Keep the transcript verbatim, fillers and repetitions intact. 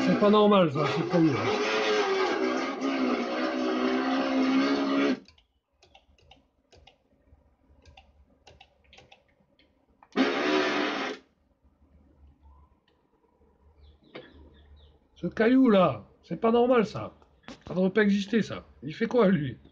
c'est pas normal ça, c'est pas mieux. Ce caillou là, c'est pas normal ça. Ça devrait pas exister ça. Il fait quoi lui?